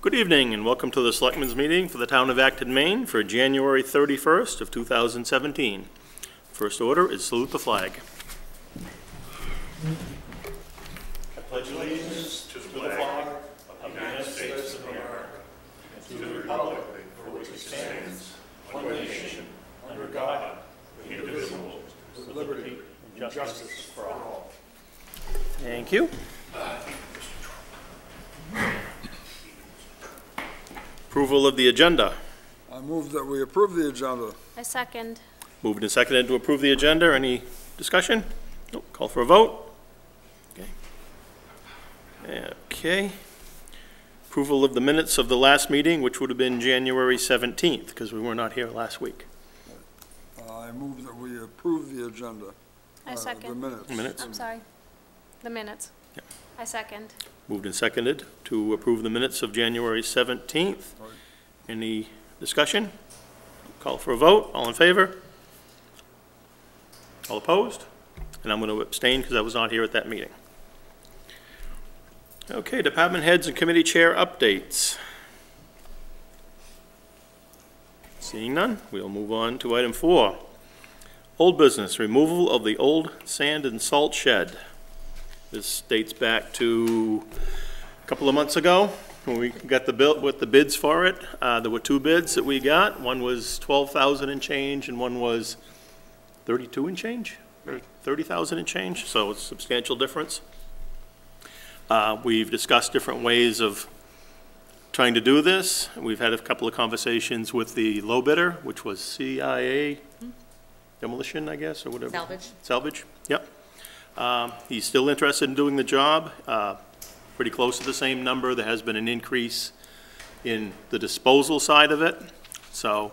Good evening and welcome to the Selectmen's meeting for the town of Acton, Maine for January 31st of 2017. First order is salute the flag. I pledge allegiance to the flag of the United States of America and to the republic for which it stands, one nation, under God, indivisible, with liberty and justice for all. Thank you. Approval of the agenda. I move that we approve the agenda. I second. Moved and seconded to approve the agenda. Any discussion? Nope. Call for a vote. Okay. Okay. Approval of the minutes of the last meeting, which would have been January 17th, because we were not here last week. I move that we approve the agenda. I second. The minutes. I'm sorry. The minutes. Yeah. I second. Moved and seconded to approve the minutes of January 17th. Right. Any discussion? Call for a vote. All in favor? All opposed? And I'm going to abstain because I was not here at that meeting. Okay, department heads and committee chair updates. Seeing none, we'll move on to item 4. Old business, removal of the old sand and salt shed. This dates back to a couple of months ago when we got the bill with the bids for it. There were 2 bids that we got. One was $12,000 and change, and one was $32,000 and change, or $30,000 and change. So it's a substantial difference. We've discussed different ways of trying to do this. We've had a couple of conversations with the low bidder, which was CIA Demolition, I guess, or whatever. Salvage. Salvage. Yep. He's still interested in doing the job, pretty close to the same number. There has been an increase in the disposal side of it. So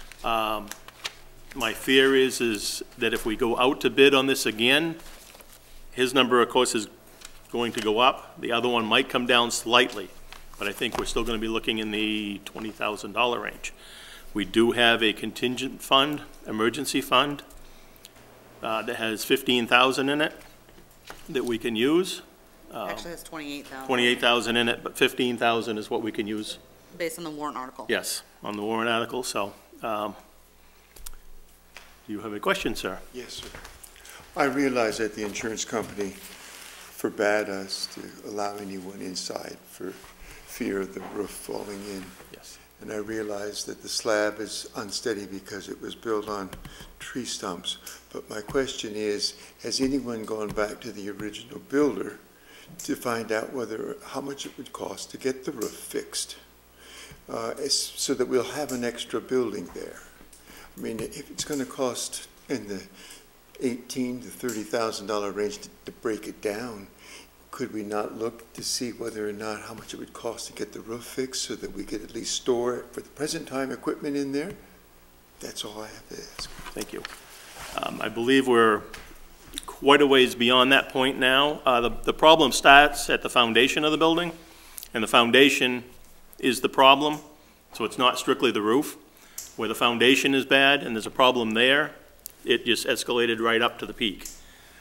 my fear is that if we go out to bid on this again, his number, of course, is going to go up. The other one might come down slightly, but I think we're still going to be looking in the $20,000 range. We do have a contingent fund, emergency fund, that has $15,000 in it that we can use. Actually, it's $28,000. $28,000 in it, but $15,000 is what we can use. Based on the warrant article. Yes, on the warrant article. So, do you have a question, sir? Yes, sir. I realize that the insurance company forbade us to allow anyone inside for fear of the roof falling in. Yes. And I realize that the slab is unsteady because it was built on tree stumps. But my question is, has anyone gone back to the original builder to find out how much it would cost to get the roof fixed, so that we'll have an extra building there? I mean, if it's going to cost in the $18,000 to $30,000 range to break it down, could we not look to see whether or not how much it would cost to get the roof fixed so that we could at least store, for the present time, equipment in there? That's all I have to ask. Thank you. I believe we're quite a ways beyond that point now. The problem starts at the foundation of the building, and the foundation is the problem, so it's not strictly the roof. Where the foundation is bad and there's a problem there, it just escalated right up to the peak.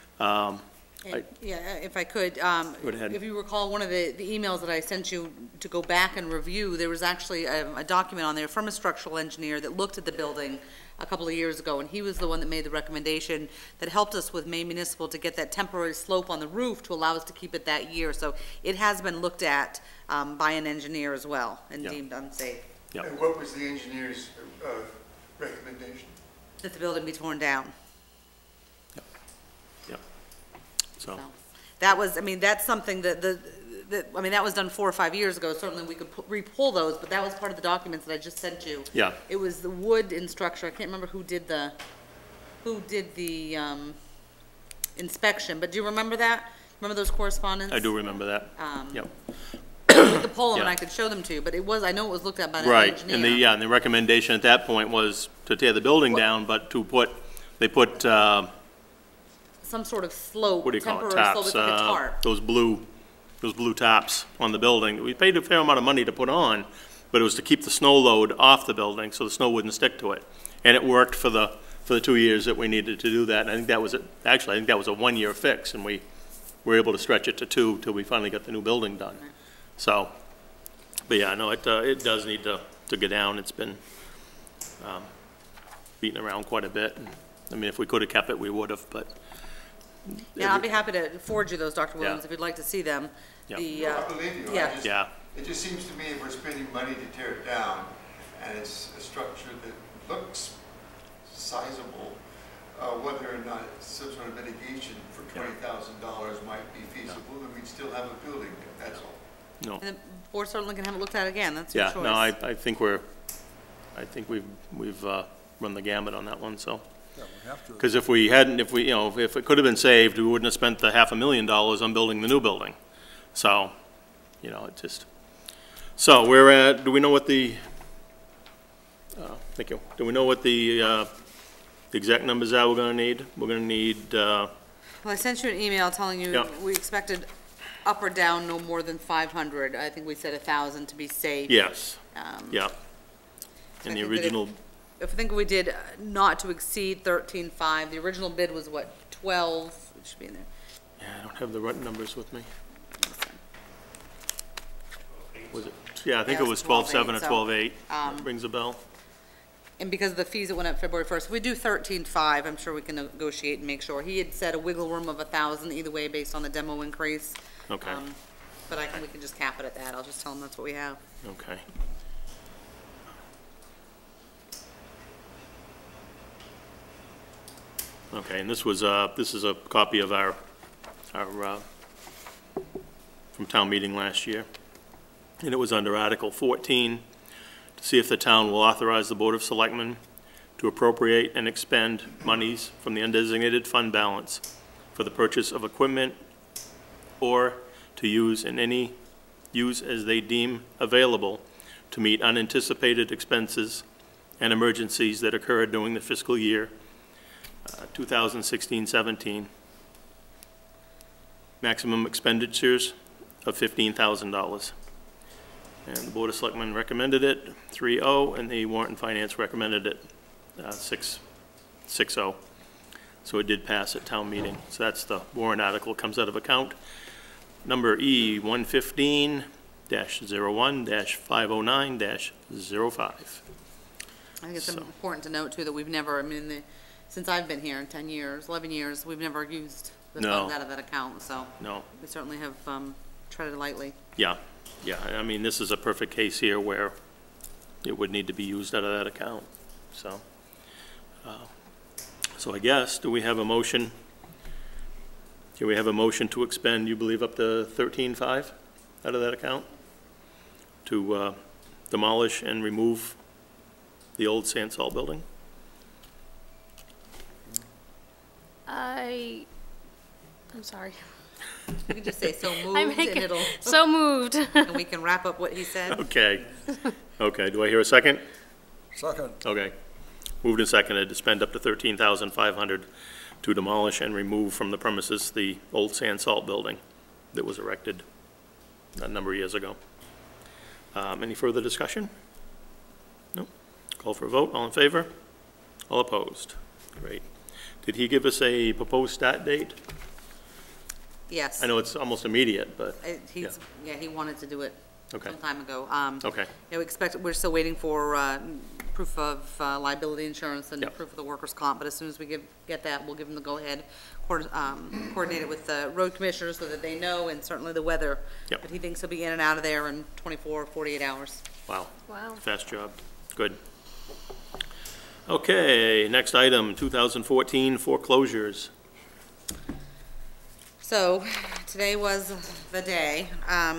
Yeah, if I could, Go ahead. if you recall one of the emails that I sent you to go back and review, there was actually a document on there from a structural engineer that looked at the building a couple of years ago, and he was the one that made the recommendation that helped us with Maine Municipal to get that temporary slope on the roof to allow us to keep it that year. So it has been looked at by an engineer as well and deemed unsafe. Yep. And what was the engineer's recommendation? That the building be torn down. So that was, I mean, that's something that I mean, that was done 4 or 5 years ago. Certainly we could re-pull those, but that was part of the documents that I just sent you. yeah, It was the wood and structure. I can't remember who did the inspection, but do you remember that? Remember those correspondence? I do remember that. Yep. With the poll, and Yeah. I could show them to you, but it was, I know it was looked at by an Right, engineer. and the recommendation at that point was to tear the building down, but they put Some sort of slope, what do you call it, temporary slope, taps, it's like a tarp. those blue tops on the building. We paid a fair amount of money to put on, but it was to keep the snow load off the building so the snow wouldn't stick to it. And it worked for the 2 years that we needed to do that. And I think that was actually, I think that was a 1-year fix, and we were able to stretch it to 2 till we finally got the new building done. So But yeah, no, it does need to go down. It's been beaten around quite a bit. And, I mean, if we could have kept it, we would have, but. Yeah, I'll be happy to forward you those, Dr. Williams, Yeah. if you'd like to see them. Yeah. The, No, I believe you. yeah. Yeah, It just seems to me if we're spending money to tear it down, and it's a structure that looks sizable, whether or not some sort of mitigation for $20,000 might be feasible, then we'd still have a building, that's all. no. And the board certainly can have it looked at again, that's your Yeah, choice. no, I think we've run the gamut on that one, so. Yeah, we have to. Because if we hadn't, if it could have been saved, we wouldn't have spent the $500,000 on building the new building. So, it just, so we're at, do we know what the, thank you. Do we know what the exact numbers are we're gonna need? We're gonna need, Well, I sent you an email telling you Yeah. we expected up or down no more than 500. I think we said 1,000 to be safe. yes, yeah. I And the think that original, If I think we did not to exceed 13.5, the original bid was what, 12? It should be in there. yeah, I don't have the right numbers with me. Was it, yeah, I think Yeah, it it was was 12.7 or 12.8, 12.8. Rings a bell. And because of the fees that went up February 1st, if we do 13.5, I'm sure we can negotiate and make sure. He had said a wiggle room of 1,000 either way based on the demo increase. Okay, But we can just cap it at that. I'll just tell him that's what we have. okay. Okay, and this is a copy of our, from town meeting last year. And it was under Article 14, to see if the town will authorize the Board of Selectmen to appropriate and expend monies from the undesignated fund balance for the purchase of equipment or to use as they deem available to meet unanticipated expenses and emergencies that occurred during the fiscal year 2016-17. Maximum expenditures of $15,000. And the Board of Selectmen recommended it 3-0, and the Warrant and Finance recommended it 6-0. So it did pass at town meeting. So that's the warrant article, comes out of account number E 115-01-509-05. I think it's So- important to note too that we've never, since I've been here in 10 years, 11 years, we've never used the No. funds out of that account, so No, we certainly have treaded lightly. yeah, I mean, this is a perfect case here where it would need to be used out of that account, so. So I guess, do we have a motion? Do we have a motion to expend, you believe, up to 13.5 out of that account? To demolish and remove the old sand salt building? I'm sorry. You can just say so moved I and make it'll, so moved. and we can wrap up what he said. Okay, okay, do I hear a second? Second. Okay. Moved and seconded to spend up to $13,500 to demolish and remove from the premises the old sand salt building that was erected a number of years ago. Any further discussion? No? Call for a vote. All in favor? All opposed? Great. Did he give us a proposed start date? Yes. I know it's almost immediate, but, He wanted to do it okay, some time ago. okay, We're still waiting for proof of liability insurance and Yep. proof of the workers' comp, but as soon as we get that, we'll give them the go-ahead, coordinate it with the road commissioners so that they know, and certainly the weather. Yep. But he thinks he'll be in and out of there in 24, 48 hours. wow. Wow. Fast job. Good. Okay, next item, 2014 foreclosures. So, today was the day.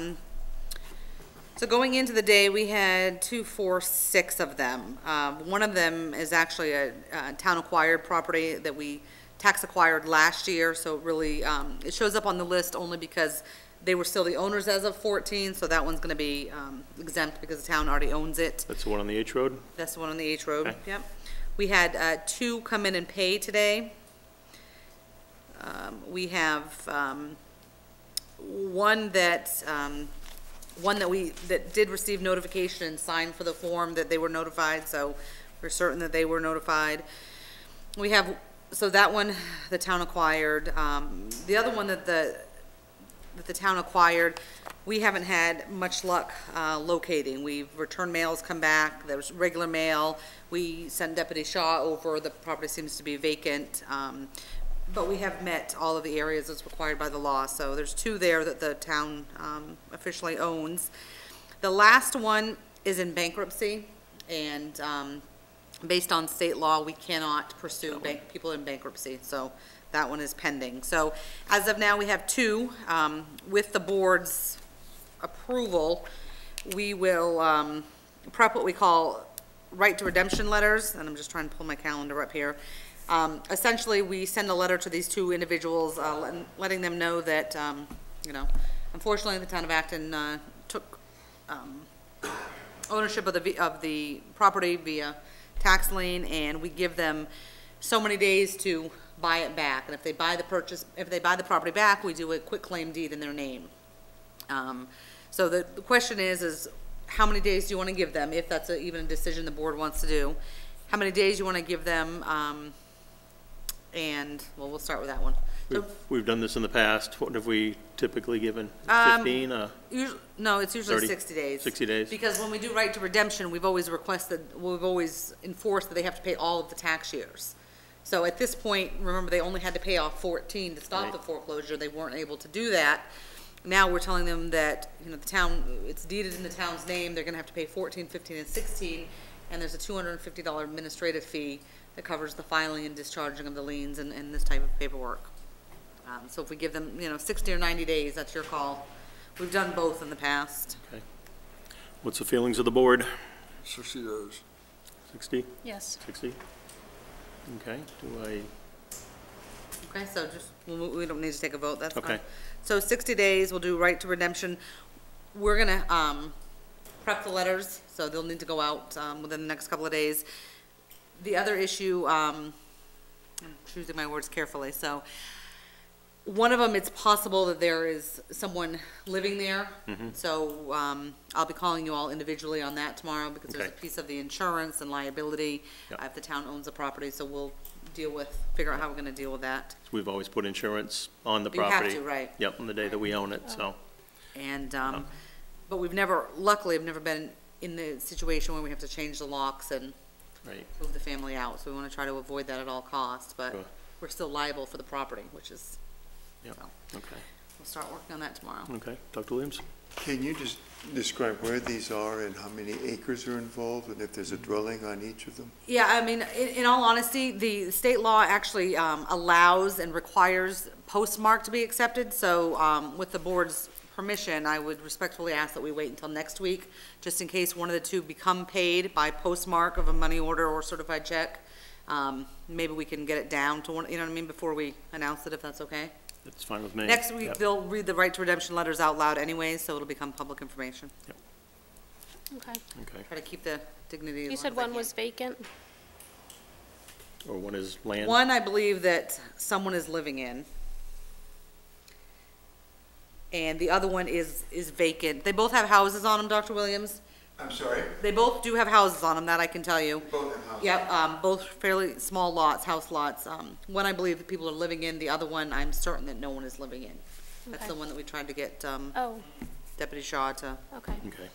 So going into the day, we had 6 of them. One of them is actually a town-acquired property that we tax-acquired last year, so really, it shows up on the list only because they were still the owners as of 14, so that one's gonna be exempt because the town already owns it. That's the one on the H Road? That's the one on the H Road, Okay. yep. We had 2 come in and pay today. We have one that did receive notification and signed for the form that they were notified, so we're certain that they were notified. We have, so that one, the town acquired. The other one that that the town acquired, we haven't had much luck locating. We've returned mails come back, there's regular mail, we sent Deputy Shaw over, the property seems to be vacant, but we have met all of the areas that's required by the law, so there's 2 there that the town officially owns. The last one is in bankruptcy, and based on state law, we cannot pursue people in bankruptcy, so that one is pending. So as of now, we have 2. With the board's approval, we will prep what we call right to redemption letters, and I'm just trying to pull my calendar up here. Essentially, we send a letter to these 2 individuals, letting them know that, you know, unfortunately, the town of Acton took ownership of the property via tax lien, and we give them so many days to buy it back. And if they buy the property back, we do a quick claim deed in their name. So the question is how many days do you want to give them, if that's even a decision the board wants to do? How many days you want to give them? And, well, we'll start with that one. So, We've done this in the past. What have we typically given? 15? no, it's usually 30? 60 days. 60 days? Because when we do right to redemption, we've always enforced that they have to pay all of the tax years. So at this point, remember, they only had to pay off 14 to stop the foreclosure. They weren't able to do that. Now we're telling them that, you know, the town, it's deeded in the town's name. They're going to have to pay 14, 15, and 16, and there's a $250 administrative fee that covers the filing and discharging of the liens and this type of paperwork. So if we give them, you know, 60 or 90 days, that's your call. We've done both in the past. Okay. What's the feelings of the board? 60 days. 60? Yes. 60? Okay, Okay, so just, we don't need to take a vote, that's fine. Okay. So 60 days, we'll do right to redemption. We're gonna prep the letters, so they'll need to go out within the next couple of days. The other issue, I'm choosing my words carefully, so one of them, it's possible that there is someone living there. So I'll be calling you all individually on that tomorrow, because there's a Okay. piece of the insurance and liability. Yep. If the town owns the property, so we'll figure out how we're gonna deal with that. We've always put insurance on the You have property. to, right. Yep, on the day that we own it, so. And, but luckily, I've never been in the situation where we have to change the locks and Right. move the family out, so we want to try to avoid that at all costs, but Sure. we're still liable for the property, which is, Yep. so, Okay, we'll start working on that tomorrow. okay. Dr. Williams? Can you just describe where these are and how many acres are involved, and if there's a dwelling on each of them? Yeah, I mean, in all honesty, the state law actually allows and requires postmark to be accepted, so with the board's permission, I would respectfully ask that we wait until next week, just in case one of the 2 become paid by postmark of a money order or certified check. Maybe we can get it down to one, you know what I mean, before we announce it, if that's okay. That's fine with me. Next week, Yep. they'll read the right to redemption letters out loud anyways, so it'll become public information. Okay. Okay. Try to keep the dignity. You as said long as I one was vacant? Or one is land? can. One, I believe that someone is living in. And the other one is vacant. They both have houses on them, Dr. Williams. I'm sorry? They both do have houses on them, that I can tell you. Both have houses. Yep, both fairly small lots, house lots. One I believe that people are living in, the other one I'm certain that no one is living in. That's Okay. the one that we tried to get Oh, Deputy Shaw to. okay. Okay.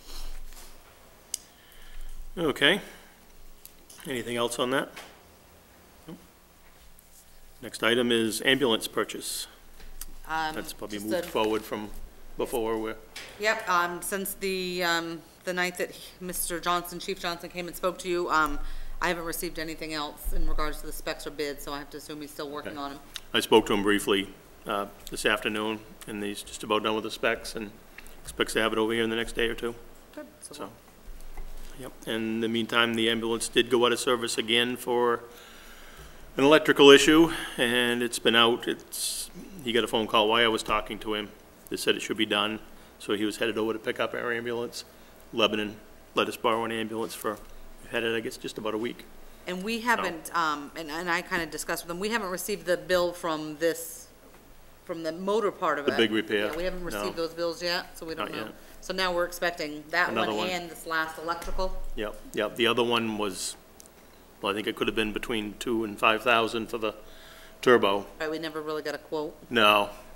Okay. Anything else on that? Nope. Next item is ambulance purchase. That's probably just moved a- forward from before where, Yep, since the night that Mr. Johnson, Chief Johnson came and spoke to you, I haven't received anything else in regards to the specs or bids, so I have to assume he's still working Okay. on them. I spoke to him briefly this afternoon, and he's just about done with the specs and expects to have it over here in the next day or 2. Good. So, yep. In the meantime, the ambulance did go out of service again for an electrical issue, and it's been out. He got a phone call while I was talking to him. They said it should be done, so he was headed over to pick up our ambulance. Lebanon let us borrow an ambulance we've had it, I guess, just about a week. And we haven't, and I kind of discussed with them, we haven't received the bill from the motor part of it. The big repair, Yeah, we haven't no. received those bills yet, so we don't Not know. yet. So now we're expecting that one Another one. and this last electrical. Yep, yep. The other one was, well, I think it could have been between 2,000 and 5,000 for the turbo. Right, we never really got a quote. No,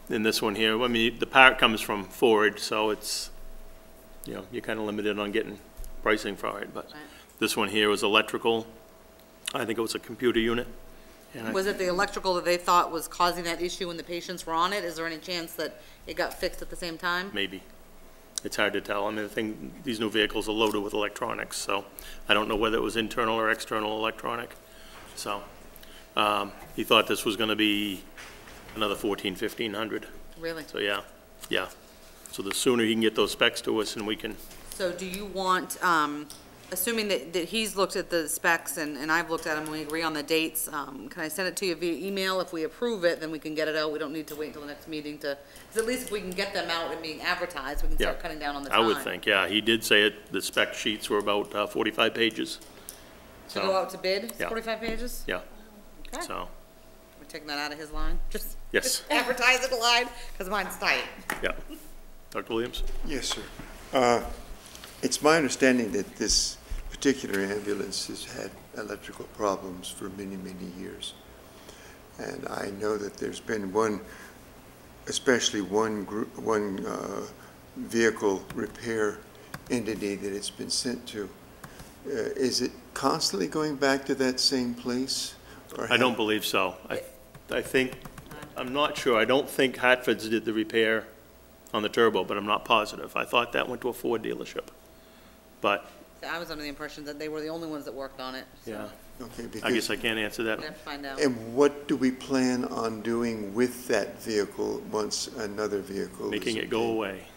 in this one here, I mean, the part comes from Ford, so it's, you know, you're kind of limited on getting pricing for it, but Right. this one here was electrical. I think it was a computer unit. And Was it the electrical that they thought was causing that issue when the patients were on it? Is there any chance that it got fixed at the same time? maybe. It's hard to tell. I mean, I think these new vehicles are loaded with electronics, so I don't know whether it was internal or external electronic. So, he thought this was gonna be another 1,500. Really? So, yeah. So the sooner he can get those specs to us and we can, So do you want, assuming that he's looked at the specs and I've looked at them, we agree on the dates, can I send it to you via email? If we approve it, then we can get it out. We don't need to wait until the next meeting to, because at least if we can get them out and being advertised, we can start Yeah. cutting down on the I time. would think, yeah. He did say it, the spec sheets were about 45 pages. To go out to bid, it's Yeah. 45 pages? Yeah, Okay. so, We're taking that out of his line? Just yes, advertise it line, because mine's tight. yeah. Dr. Williams? Yes, sir. It's my understanding that this particular ambulance has had electrical problems for many, many years. And I know that there's been especially one vehicle repair entity that it's been sent to. Is it constantly going back to that same place? Or I don't believe so. I think, I'm not sure. I don't think Hartford's did the repair on the turbo, but I'm not positive. I thought that went to a Ford dealership. But, I was under the impression that they were the only ones that worked on it, so yeah, Okay, I because, guess I can't answer that. we'd have to find out. and what do we plan on doing with that vehicle once another vehicle is Making it go obtained? away.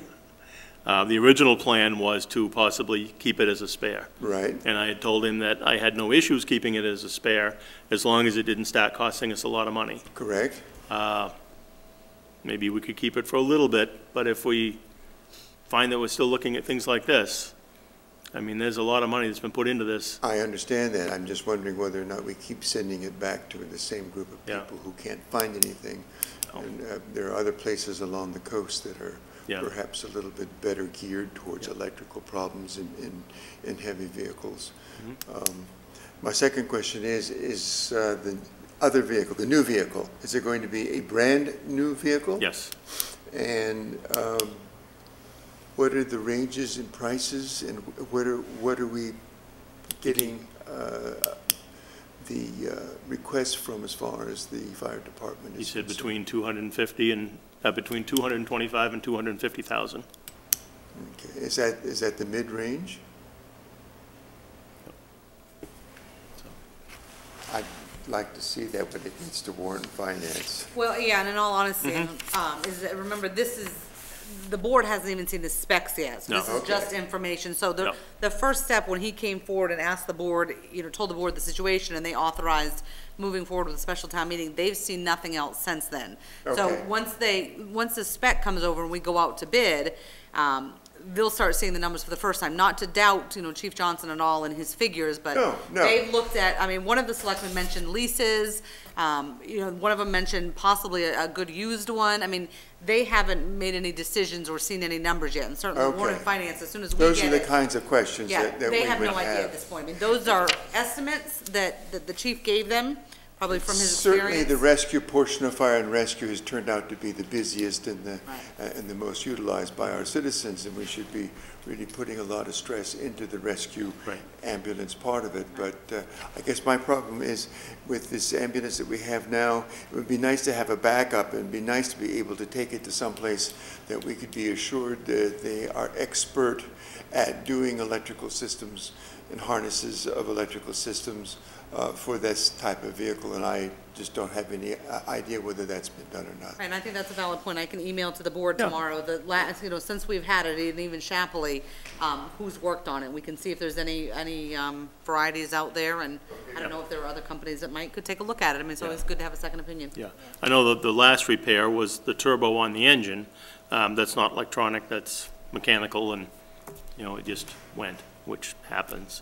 The original plan was to possibly keep it as a spare. Right, And I had told him that I had no issues keeping it as a spare, as long as it didn't start costing us a lot of money. correct? Maybe we could keep it for a little bit, but if we find that we're still looking at things like this, I mean, there's a lot of money that's been put into this. I understand that. I'm just wondering whether or not we keep sending it back to the same group of Yeah. people who can't find anything. Oh. And there are other places along the coast that are Yeah. perhaps a little bit better geared towards electrical problems in heavy vehicles. Mm-hmm. My second question is the other vehicle, the new vehicle, is it going to be a brand-new vehicle? Yes. And what are the ranges in prices, and what are we getting the requests from as far as the fire department He is said concerned? between 250 and, between 225 and 250,000. Okay. Is that the mid-range? I'd like to see that, but it needs to warrant finance. Well, yeah, and in all honesty, Mm-hmm. is that, remember, this is, the board hasn't even seen the specs yet, so No. this is Okay. just information. So No. the first step, when he came forward and asked the board, told the board the situation, and they authorized moving forward with a special town meeting, they've seen nothing else since then. So Okay. once the spec comes over and we go out to bid, they'll start seeing the numbers for the first time. Not to doubt, Chief Johnson and all and his figures, but No. they've looked at, one of the selectmen mentioned leases, one of them mentioned possibly a good used one. They haven't made any decisions or seen any numbers yet, and certainly Warren Okay. Finance, as soon as we Those get are the it. kinds of questions Yeah, that we they would have have. no idea at this point. Those are estimates that the chief gave them, probably from his Certainly, the experience. rescue portion of fire and rescue has turned out to be the busiest and Right. the most utilized by our citizens, and we should be really putting a lot of stress into the rescue Right. ambulance part of it. But I guess my problem is with this ambulance that we have now, it would be nice to have a backup, and it'd be nice to be able to take it to someplace that we could be assured that they are expert at doing electrical systems and harnesses of electrical systems for this type of vehicle, and I just don't have any idea whether that's been done or not. Right, and I think that's a valid point. I can email to the board Yeah. tomorrow, the last, since we've had it, and even Shapley, who's worked on it. We can see if there's any varieties out there, and I don't know if there are other companies that could take a look at it. It's always good to have a second opinion. Yeah. I know that the last repair was the turbo on the engine. That's not electronic, that's mechanical, and, it just went, which happens.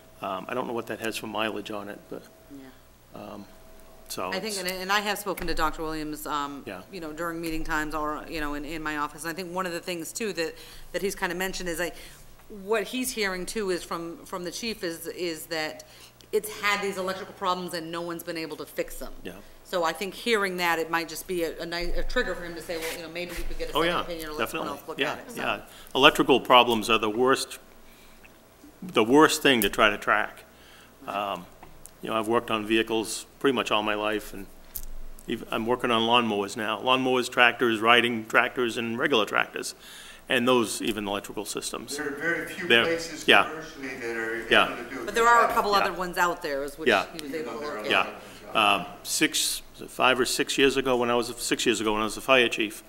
I don't know what that has for mileage on it, but, Yeah. so. I think, it's- and I have spoken to Dr. Williams, Yeah. during meeting times or, in my office. And I think one of the things too that he's kind of mentioned is what he's hearing too is from the chief is that it's had these electrical problems and no one's been able to fix them. Yeah. So I think hearing that, it might just be a trigger for him to say, well, you know, maybe we could get a Oh, second yeah, opinion or let someone definitely. else look Yeah, at it. So- yeah. Electrical problems are the worst thing to try to track. You know, I've worked on vehicles pretty much all my life, and I'm working on lawnmowers now. Lawnmowers, tractors, riding tractors, and regular tractors, and those, even electrical systems. There are very few There- places yeah. commercially that are Yeah. able to do it. But there are a couple Yeah. other ones out there, is which Yeah. he was able to look at. Yeah. 5 or 6 years ago, when I was a fire chief,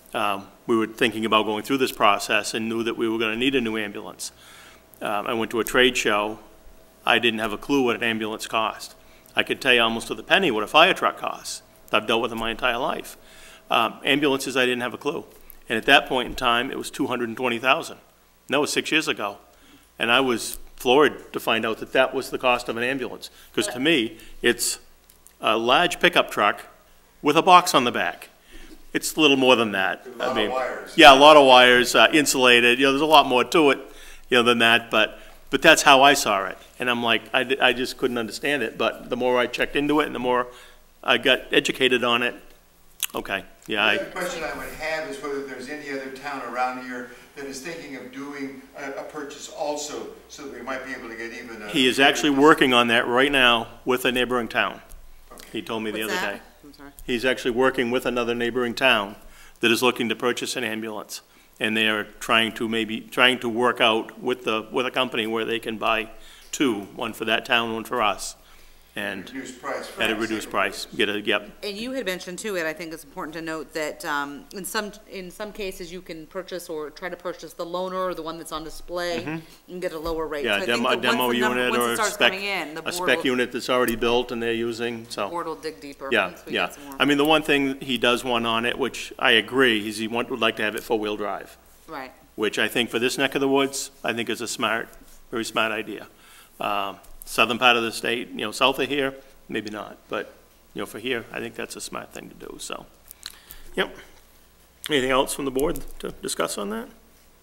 we were thinking about going through this process and knew that we were going to need a new ambulance. I went to a trade show. I didn't have a clue what an ambulance cost. I could tell you almost to the penny what a fire truck costs. I've dealt with them my entire life. Ambulances, I didn't have a clue. And at that point in time, it was $220,000. And that was 6 years ago. And I was floored to find out that that was the cost of an ambulance. Because to me, it's a large pickup truck with a box on the back. It's a little more than that. A lot of wires. Yeah, a lot of wires, insulated, you know, there's a lot more to it, you know, than that, but that's how I saw it. And I'm like, I just couldn't understand it, but the more I checked into it and the more I got educated on it, okay, yeah, The other question I would have is whether there's any other town around here that is thinking of doing a purchase also, so that we might be able to get even a... he is actually working on that right now with a neighboring town. He told me the What's other that? day. I'm sorry. He's actually working with another neighboring town that is looking to purchase an ambulance. And they are trying to work out with a company where they can buy two, one for that town, one for us. And Reduced price. for at a us. reduced price, yep, And you had mentioned too, and I think it's important to note that in some cases, you can purchase or try to purchase the loaner or the one that's on display and get a lower rate. yeah, So I think a that demo once the number- unit once or it starts coming in, the a board spec will- unit that's already built and they're using, so. board will dig deeper. Yeah, once we yeah. get some more. I mean, the one thing he does want on it, which I agree, is he would like to have it four-wheel drive, Right. which I think for this neck of the woods, I think is a very smart idea. Southern part of the state, you know, south of here, maybe not, but, you know, for here, I think that's a smart thing to do, so. Yep. Anything else from the board to discuss on that?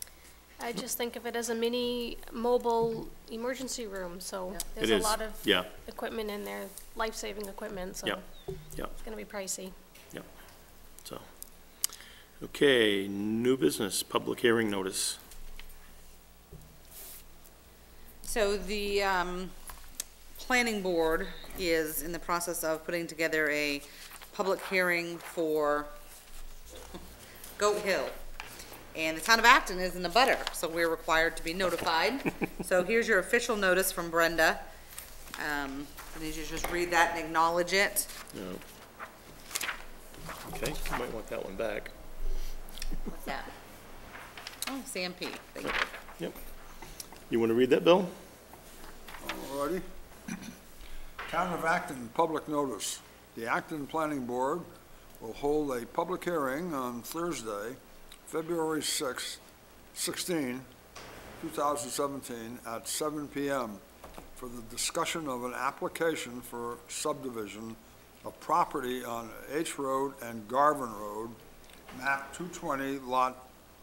I just think of it as a mini mobile emergency room, so there's It a is, lot of yeah, equipment in there, life-saving equipment, so Yep, yep. it's gonna be pricey. so. Okay, new business, public hearing notice. So the planning board is in the process of putting together a public hearing for Goat Hill. And the town of Acton is in the butter, so we're required to be notified. So here's your official notice from Brenda. I need you to just read that and acknowledge it. Yeah. Okay, you might want that one back. What's that? Oh, CMP, thank you. Yep. You want to read that, Bill? Alrighty. Town of Acton, public notice. The Acton Planning Board will hold a public hearing on Thursday, February 16, 2017, at 7 p.m. for the discussion of an application for subdivision of property on H Road and Garvin Road, map 220, lot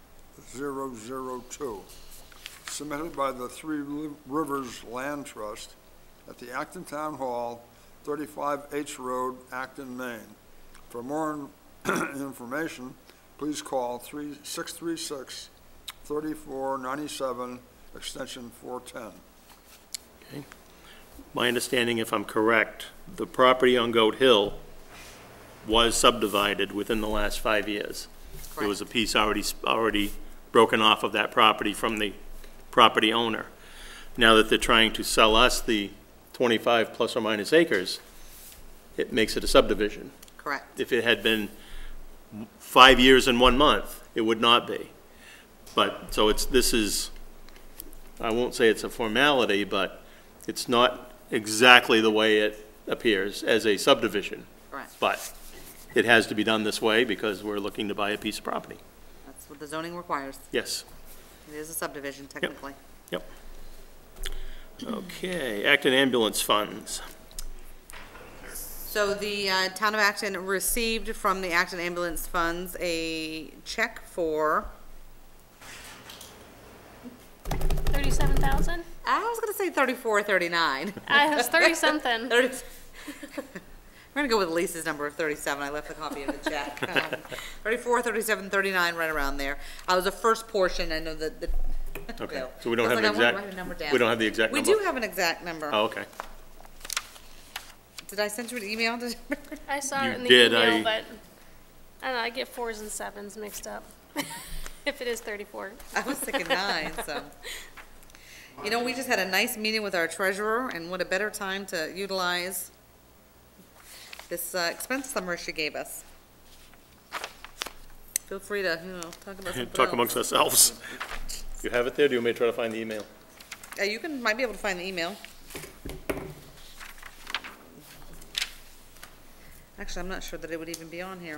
002, submitted by the Three Rivers Land Trust at the Acton Town Hall, 35 H Road, Acton, Maine. For more information, please call 636-3497, extension 410. Okay. My understanding, if I'm correct, the property on Goat Hill was subdivided within the last 5 years. There was a piece already broken off of that property from the property owner. Now that they're trying to sell us the 25 plus or minus acres, it makes it a subdivision. Correct. If it had been 5 years and 1 month, it would not be. But, so this is, I won't say it's a formality, but it's not exactly the way it appears as a subdivision. Correct. But it has to be done this way because we're looking to buy a piece of property. That's what the zoning requires. Yes. It is a subdivision technically. Yep. Okay, Acton ambulance funds. So the town of Acton received from the Acton Ambulance Funds a check for, 37,000? I was gonna say 34, 39. I was 30-something. We're gonna go with Lisa's number of 37, I left a copy of the check. 34, 37, 39, right around there. Was the first portion, I know that the. Okay, Bill. so we don't I was have the like, I wanna exact, write a number down. we don't have the exact We number? do have an exact number. Oh, okay. Did I send you an email? I saw You it in the did, email, but I don't know, I get 4s and 7s mixed up. If it is 34. I was thinking 9, so. You know, we just had a nice meeting with our treasurer, and what a better time to utilize this expense summary she gave us. Feel free to, talk about something Talk else. amongst ourselves. You have it there, do you want me to try to find the email? You might be able to find the email. Actually, I'm not sure that it would even be on here.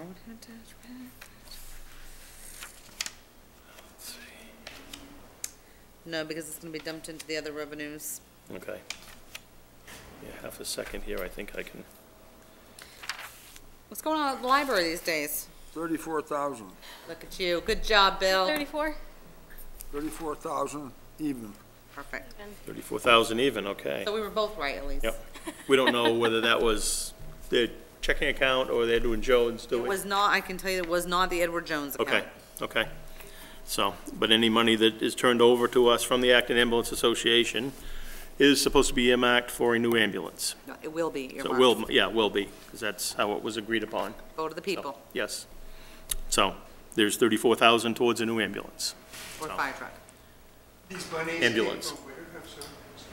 No, because it's gonna be dumped into the other revenues. Okay. Yeah, half a second here, I think I can. What's going on at the library these days? 34,000. Look at you. Good job, Bill. 34? 34,000 even. Perfect. 34,000 even, okay. So we were both right, at least. Yep. We don't know whether that was their checking account or they're doing Jones It doing. was not, I can tell you, it was not the Edward Jones account. Okay, okay. So, but any money that is turned over to us from the Acton Ambulance Association is supposed to be earmarked for a new ambulance. No, it will be So earmarked. it will, yeah, will be, because that's how it was agreed upon. Go to the So, people, yes. So, there's 34,000 towards a new ambulance. or fire truck. These monies. Ambulance. came from where? I'm sorry.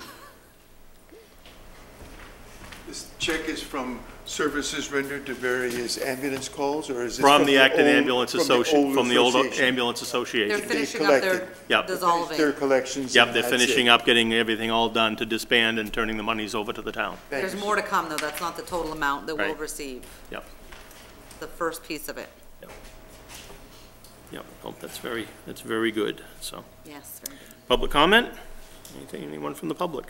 This check is from services rendered to various ambulance calls, or is it? From the Acton Ambulance from the Association, from the old association? Ambulance They're Association. finishing up their collected. Yep. dissolving. Their collections. Yep, and they're that's finishing it. up, getting everything all done to disband and turning the monies over to the town. Thank There's you, more sir. to come, though. That's not the total amount that we'll Right. receive. Yep, The first piece of it. yep. Oh, that's very good, so. Yes, very good. Public comment? Anyone from the public?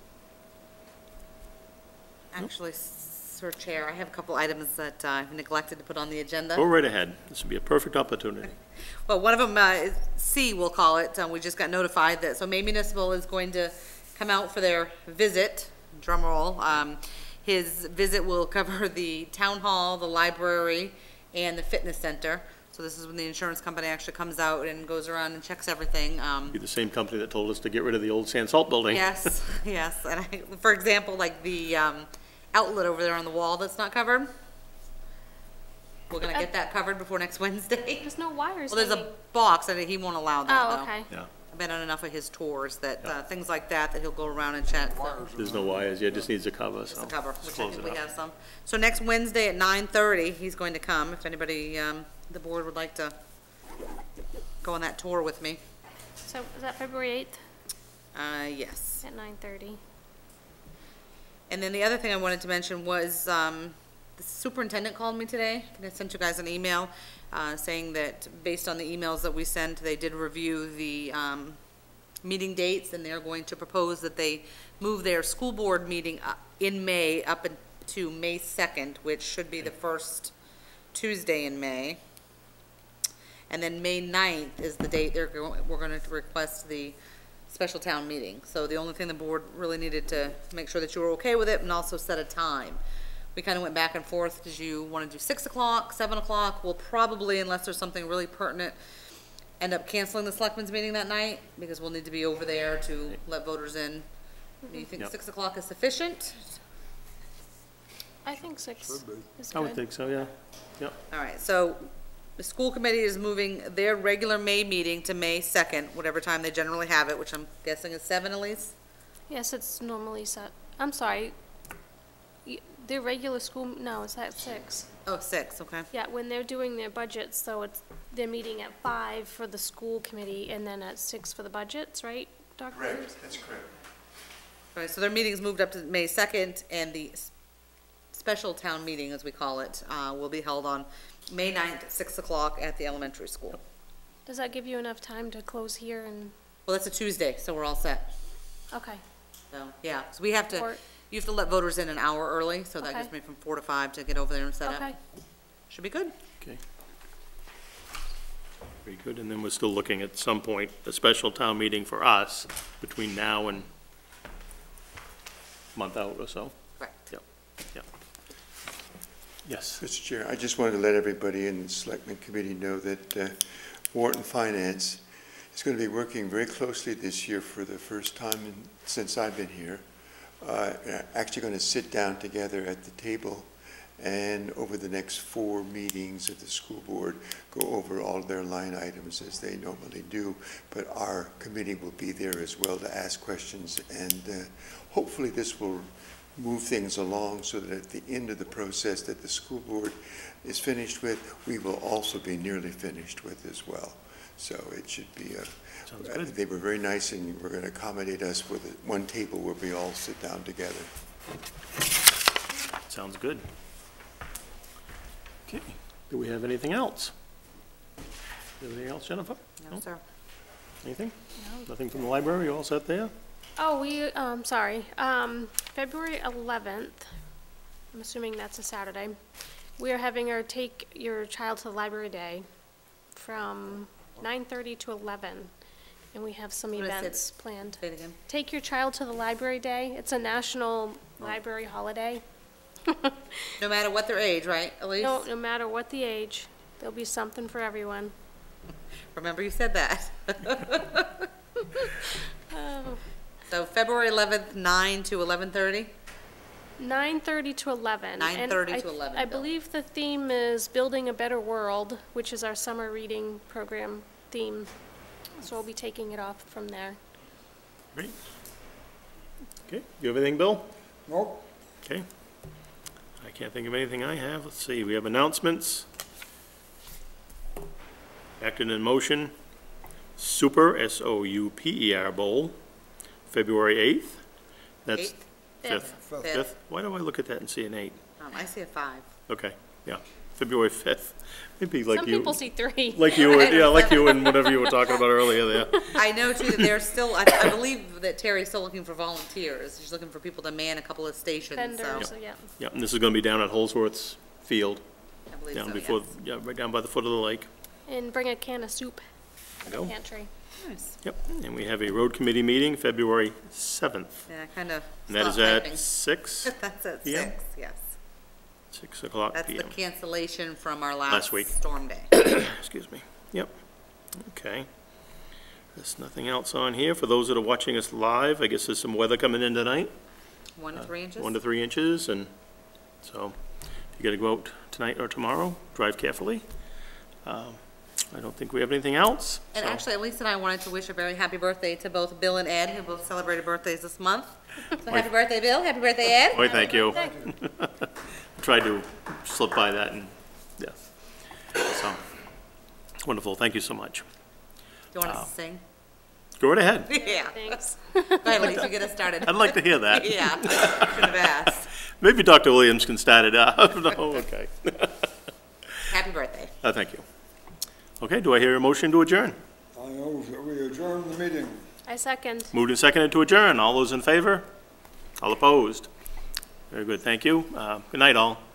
Actually, Sir Chair, I have a couple items that I've neglected to put on the agenda. Go right ahead. This would be a perfect opportunity. Well, one of them, is C, we'll call it, we just got notified that, so May Municipal is going to come out for their visit, drum roll. His visit will cover the town hall, the library, and the fitness center. So this is when the insurance company actually comes out and goes around and checks everything. Be the same company that told us to get rid of the old sand salt building. Yes, yes, and for example, like the outlet over there on the wall that's not covered. We're gonna get that covered before next Wednesday. There's no wires Well, there's a hanging. box, and he won't allow that, Oh, though. okay. Yeah, I've been on enough of his tours that, things like that he'll go around and check, so, there's no wires, yeah, it just needs a cover, just so. to cover, just which I close think it we up. have some. So next Wednesday at 9:30, he's going to come, if anybody, the board would like to go on that tour with me. So is that February 8th Yes. at 9:30? And then the other thing I wanted to mention was, the superintendent called me today. I sent you guys an email, saying that based on the emails that we sent, they did review the, meeting dates, and they're going to propose that they move their school board meeting in May up to May 2nd, which should be the first Tuesday in May. And then May 9th is the date we're going to request the special town meeting. So the only thing the board really needed to make sure that you were okay with it and also set a time. We kind of went back and forth. Did you want to do 6 o'clock, 7 o'clock? We'll probably, unless there's something really pertinent, end up canceling the selectmen's meeting that night because we'll need to be over there to let voters in. Do you think Yep. 6 o'clock is sufficient? I think 6 Should be. is I would good. think so, yeah. All right, so the school committee is moving their regular May meeting to May 2nd, whatever time they generally have it, which I'm guessing is 7, Elise? Yes, it's normally set. I'm sorry. Their regular school, no, it's at 6. Oh, 6, okay. Yeah, when they're doing their budgets, so they're meeting at 5 for the school committee and then at 6 for the budgets, right, Dr. Williams? Correct, that's correct. All right, so their meeting's moved up to May 2nd, and the special town meeting, as we call it, will be held on May 9th at 6 o'clock at the elementary school. Does that give you enough time to close here and, Well, that's a Tuesday, so we're all set. okay. So, yeah, so we have to, Or- you have to let voters in an hour early, so that Okay. gives me from 4 to 5 to get over there and set up. Okay. Should be good. Okay. Very good, and then we're still looking at some point, a special town meeting for us between now and month out or so. Correct. Yep, yep. Yes. Mr. Chair, I just wanted to let everybody in the Selectmen Committee know that Wharton Finance is going to be working very closely this year for the first time since I've been here. Actually going to sit down together at the table and over the next 4 meetings of the school board, go over all their line items as they normally do. But our committee will be there as well to ask questions, and hopefully this will move things along so that at the end of the process that the school board is finished with, we will also be nearly finished with as well. So it should be Sounds good. they were very nice, and we're going to accommodate us with one table where we all sit down together. Sounds good. Okay, do we have anything else? Anything else, Jennifer? No, sir. Anything? No. Nothing from the library, you all set there? Oh, sorry, February 11th, I'm assuming that's a Saturday, we are having our Take Your Child to the Library Day from 9:30 to 11, and we have some What is it? events planned. Say it again. Take Your Child to the Library Day, it's a national library holiday. No matter what their age, right, Elise? No matter what the age, there'll be something for everyone. Remember you said that. Oh. So February 11th, 9 to 11:30? 9:30 to 11. 9:30 And to 11, I Bill. believe the theme is Building a Better World, which is our summer reading program theme. So we'll be taking it off from there. Great. Okay, you have anything, Bill? Nope. Okay. I can't think of anything I have. Let's see, we have announcements. Acted in motion, Super, S-O-U-P-E-R Bowl, February 8th. That's Eighth? 5th. Fifth. 5th? Why do I look at that and see an 8? I see a 5. Okay, yeah, February 5th. Maybe like Some you. people see 3. Like you were, yeah, like you and whatever you were talking about earlier there. I know too that there's still, I believe that Terry's still looking for volunteers. She's looking for people to man a couple of stations, so. Vendors, so yeah. Yep, and this is gonna be down at Holsworth's Field, I believe down so, before, yes. yeah, right down by the foot of the lake. And bring a can of soup for the Go. pantry. Nice. Yep, and we have a road committee meeting, February 7th. Yeah, kind of. And that is at 6, That's at PM? 6, yes. 6 o'clock That's the PM. cancellation from our Last last week. storm day. Excuse me. Yep. Okay. There's nothing else on here. For those that are watching us live, I guess there's some weather coming in tonight. 1 to 3 inches? 1 to 3 inches, and so if you gotta go out tonight or tomorrow, drive carefully. I don't think we have anything else. And so- actually, Elise and I wanted to wish a very happy birthday to both Bill and Ed, who both celebrated birthdays this month. So happy birthday, Bill. Happy birthday, Ed. Boy, thank you. Tried to slip by that and, yeah. So, wonderful. Thank you so much. Do you want us to sing? Go right ahead. Yeah. Thanks. Go ahead, Elise, you get us started. I'd like to hear that. Yeah, should have asked. Maybe Dr. Williams can start it out. No, okay. Happy birthday. Thank you. Okay, do I hear a motion to adjourn? I move that we adjourn the meeting. I second. Moved and seconded to adjourn. All those in favor? All opposed? Very good, thank you. Good night, all.